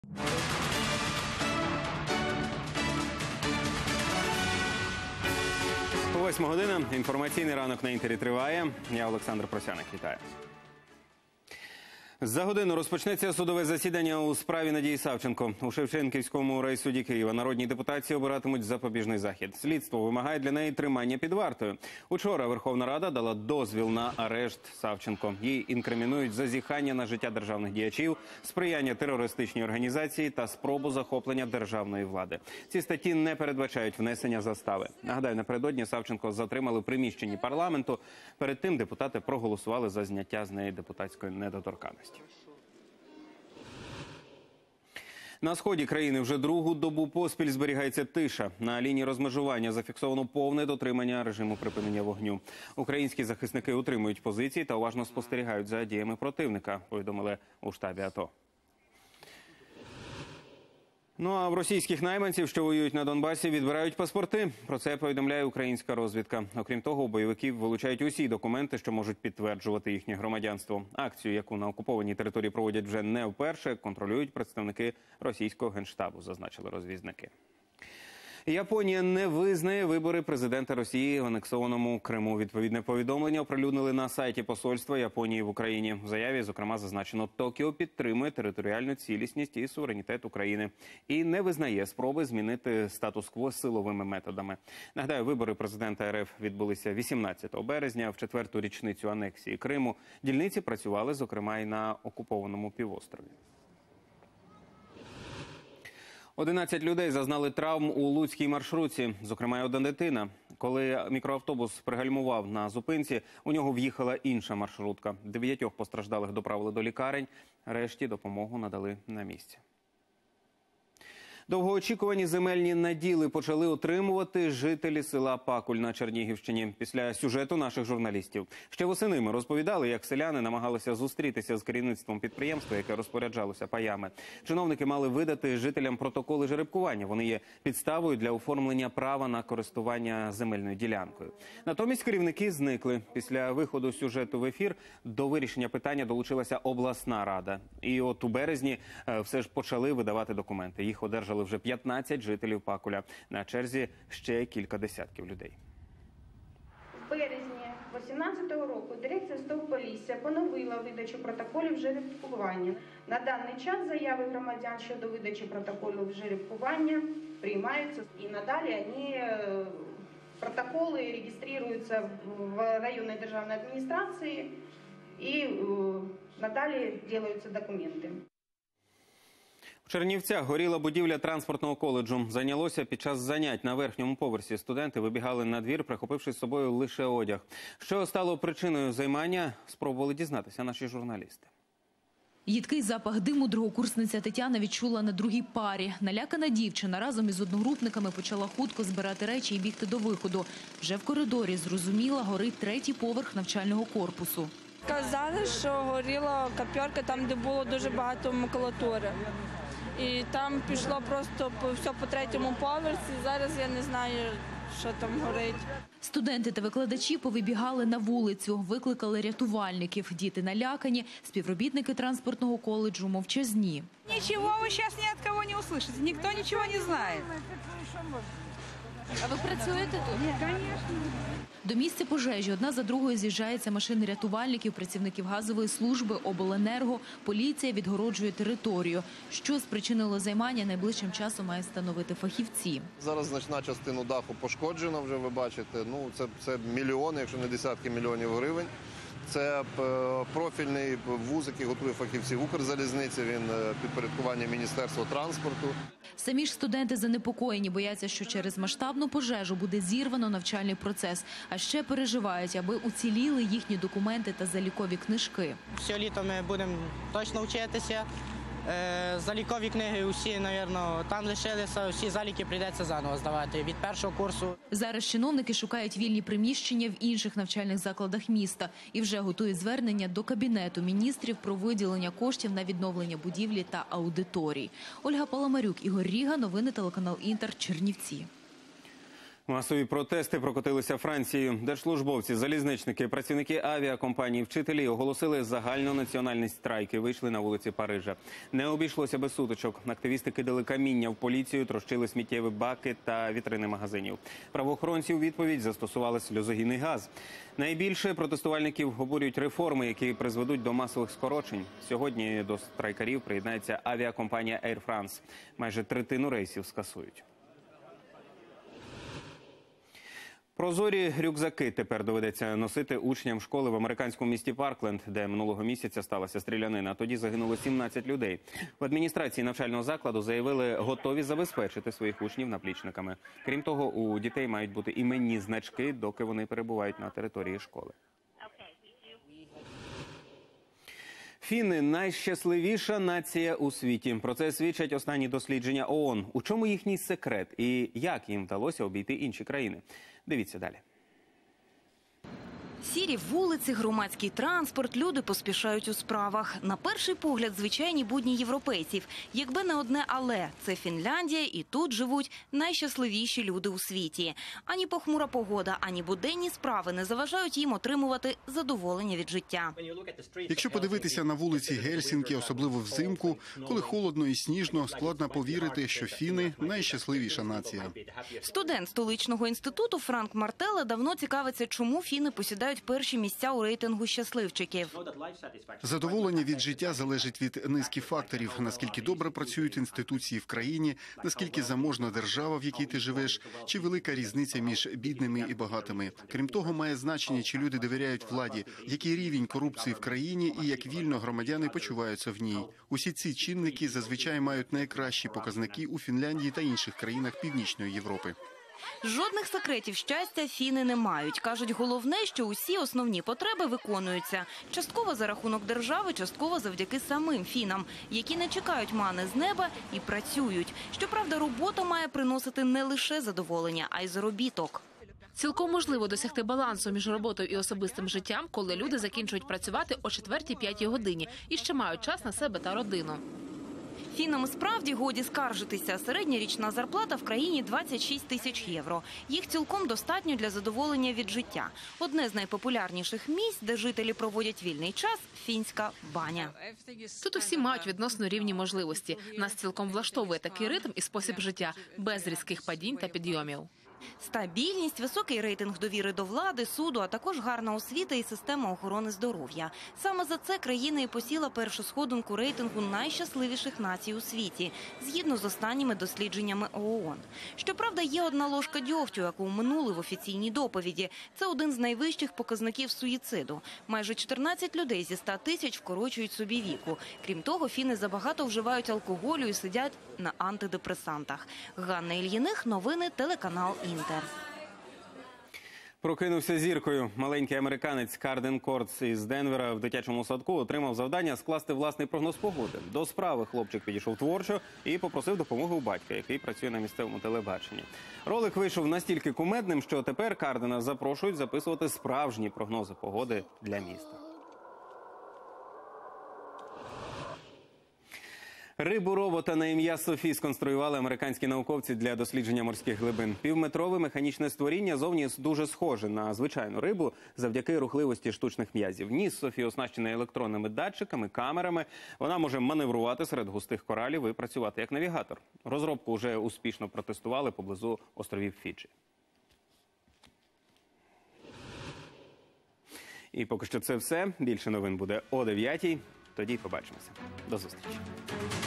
Восьма година. Інформаційний ранок на Інтері триває. Я Олександр Просяник. Вітаю. За годину розпочнеться судове засідання у справі Надії Савченко. У Шевченківському райсуді Києва народні депутати обиратимуть запобіжний захід. Слідство вимагає для неї тримання під вартою. Учора Верховна Рада дала дозвіл на арешт Савченко. Їй інкримінують зазіхання на життя державних діячів, сприяння терористичній організації та спробу захоплення державної влади. Ці статті не передбачають внесення застави. Нагадаю, напередодні Савченко затримали в приміщенні парламенту. Перед тим депутати проголосували за зняття з неї депутатської недоторканності. На сході країни вже другу добу поспіль зберігається тиша. На лінії розмежування зафіксовано повне дотримання режиму припинення вогню. Українські захисники утримують позиції та уважно спостерігають за діями противника, повідомили у штабі АТО. Ну а в російських найманців, що воюють на Донбасі, відбирають паспорти. Про це повідомляє українська розвідка. Окрім того, у бойовиків вилучають усі документи, що можуть підтверджувати їхнє громадянство. Акцію, яку на окупованій території проводять вже не вперше, контролюють представники російського генштабу, зазначили розвідники. Японія не визнає вибори президента Росії в анексованому Криму. Відповідне повідомлення оприлюднили на сайті посольства Японії в Україні. В заяві, зокрема, зазначено, Токіо підтримує територіальну цілісність і суверенітет України і не визнає спроби змінити статус-кво силовими методами. Нагадаю, вибори президента РФ відбулися 18 березня. В четверту річницю анексії Криму дільниці працювали, зокрема, і на окупованому півострові. 11 людей зазнали травм у луцькій маршрутці, зокрема й одна дитина. Коли мікроавтобус пригальмував на зупинці, у нього в'їхала інша маршрутка. 9 постраждалих доправили до лікарень, решті допомогу надали на місці. Довгоочікувані земельні наділи почали отримувати жителі села Пакуль на Чернігівщині після сюжету наших журналістів. Ще восени ми розповідали, як селяни намагалися зустрітися з керівництвом підприємства, яке розпоряджалося паями. Чиновники мали видати жителям протоколи жеребкування. Вони є підставою для оформлення права на користування земельною ділянкою. Натомість керівники зникли. Після виходу сюжету в ефір до вирішення питання долучилася обласна рада. І от у березні все ж почали видавати документи. Їх одержали вже 15 жителів Пакуля. На черзі ще кілька десятків людей. В березні 2018 року дирекція Стовполісся поновила видачу протоколів жеребкування. На даний час заяви громадян щодо видачі протоколів жеребкування приймаються. І надалі протоколи реєструються в районній державній адміністрації і надалі робляться документи. В Чернівцях горіла будівля транспортного коледжу. Зайнялося під час занять на верхньому поверсі. Студенти вибігали на двір, прихопивши з собою лише одяг. Що стало причиною займання, спробували дізнатися наші журналісти. Їдкий запах диму другокурсниця Тетяна відчула на другій парі. Налякана дівчина разом із одногрупниками почала хутко збирати речі і бігти до виходу. Вже в коридорі зрозуміла, горить третій поверх навчального корпусу. Казали, що горіла копірка там, де було дуже багато макулатури. І там пішло просто все по третьому поверсі. Зараз я не знаю, що там горить. Студенти та викладачі повибігали на вулицю, викликали рятувальників. Діти налякані, співробітники транспортного коледжу мовчазні. Нічого ви зараз ні від кого не услышите, ніхто нічого не знає. А ви працюєте тут? Ні, звісно. До місця пожежі одна за другою з'їжджаються машини рятувальників, працівників газової служби, обленерго. Поліція відгороджує територію. Що спричинило займання, найближчим часом має встановити фахівці. Зараз значна частина даху пошкоджена, вже ви бачите. Це мільйони, якщо не десятки мільйонів гривень. Це профільний вуз, який готує фахівців Укрзалізниці, він підпорядкування Міністерства транспорту. Самі ж студенти занепокоєні, бояться, що через масштабну пожежу буде зірвано навчальний процес. А ще переживають, аби уціліли їхні документи та залікові книжки. Все літо ми будемо точно вчитися. Залікові книги усі, мабуть, там лишилися, всі заліки прийдеться заново здавати від першого курсу. Зараз чиновники шукають вільні приміщення в інших навчальних закладах міста і вже готують звернення до Кабінету міністрів про виділення коштів на відновлення будівлі та аудиторій. Ольга Паламарюк, Ігор Ріга, новини телеканал Інтер, Чернівці. Масові протести прокотилися Францією. Держслужбовці, залізничники, працівники авіакомпаній, вчителі оголосили загальнонаціональний страйк і вийшли на вулиці Парижа. Не обійшлося без сутичок. Активісти кидали каміння в поліцію, трощили сміттєві баки та вітрини магазинів. Правоохоронці у відповідь застосували сльозогінний газ. Найбільше протестувальників обурюють реформи, які призведуть до масових скорочень. Сьогодні до страйкарів приєднається авіакомпанія Air France. Майже третину рейсів скасують. Прозорі рюкзаки тепер доведеться носити учням школи в американському місті Паркленд, де минулого місяця сталася стрілянина. Тоді загинуло 17 людей. В адміністрації навчального закладу заявили, готові забезпечити своїх учнів наплічниками. Крім того, у дітей мають бути іменні значки, доки вони перебувають на території школи. Фіни – найщасливіша нація у світі. Про це свідчать останні дослідження ООН. У чому їхній секрет і як їм вдалося обійти інші країни? Дивіться далі. Сірі вулиці, громадський транспорт, люди поспішають у справах. На перший погляд, звичайні будні європейців. Якби не одне «але» – це Фінляндія, і тут живуть найщасливіші люди у світі. Ані похмура погода, ані буденні справи не заважають їм отримувати задоволення від життя. Якщо подивитися на вулиці Гельсінкі, особливо взимку, коли холодно і сніжно, складно повірити, що фіни – найщасливіша нація. Студент столичного інституту Франк Мартеле давно цікавиться, чому фіни посідають перші місця у рейтингу щасливчиків. Задоволення від життя залежить від низки факторів. Наскільки добре працюють інституції в країні, наскільки заможна держава, в якій ти живеш, чи велика різниця між бідними і багатими. Крім того, має значення, чи люди довіряють владі, який рівень корупції в країні і як вільно громадяни почуваються в ній. Усі ці чинники зазвичай мають найкращі показники у Фінляндії та інших країнах Північної Європи. Жодних секретів щастя фіни не мають. Кажуть, головне, що усі основні потреби виконуються. Частково за рахунок держави, частково завдяки самим фінам, які не чекають мани з неба і працюють. Щоправда, робота має приносити не лише задоволення, а й заробіток. Цілком можливо досягти балансу між роботою і особистим життям, коли люди закінчують працювати о 4-5 годині і ще мають час на себе та родину. Фінам справді годі скаржитися. Середня річна зарплата в країні 26 тисяч євро. Їх цілком достатньо для задоволення від життя. Одне з найпопулярніших місць, де жителі проводять вільний час – фінська баня. Тут усі мають відносно рівні можливості. Нас цілком влаштовує такий ритм і спосіб життя, без різких падінь та підйомів. Стабільність, високий рейтинг довіри до влади, суду, а також гарна освіта і система охорони здоров'я. Саме за це країна і посіла першу сходинку рейтингу найщасливіших націй у світі, згідно з останніми дослідженнями ООН. Щоправда, є одна ложка дьогтю, яку минули в офіційній доповіді. Це один з найвищих показників суїциду. Майже 14 людей зі 100 тисяч вкорочують собі віку. Крім того, фіни забагато вживають алкоголю і сидять на антидепресантах. Ганна Ільїних, новини, телеканал «Інтер». Прокинувся зіркою. Маленький американець Карден Кортс із Денвера в дитячому садку отримав завдання скласти власний прогноз погоди. До справи хлопчик підійшов творчо і попросив допомоги у батька, який працює на місцевому телебаченні. Ролик вийшов настільки кумедним, що тепер Кардена запрошують записувати справжні прогнози погоди для міста. Рибу-робота на ім'я Софі сконструювали американські науковці для дослідження морських глибин. Півметрове механічне створіння зовні дуже схоже на звичайну рибу завдяки рухливості штучних м'язів. Ніс Софі оснащений електронними датчиками, камерами. Вона може маневрувати серед густих коралів і працювати як навігатор. Розробку вже успішно протестували поблизу островів Фіджі. І поки що це все. Більше новин буде о 9:00. Тоді побачимося. До зустрічі.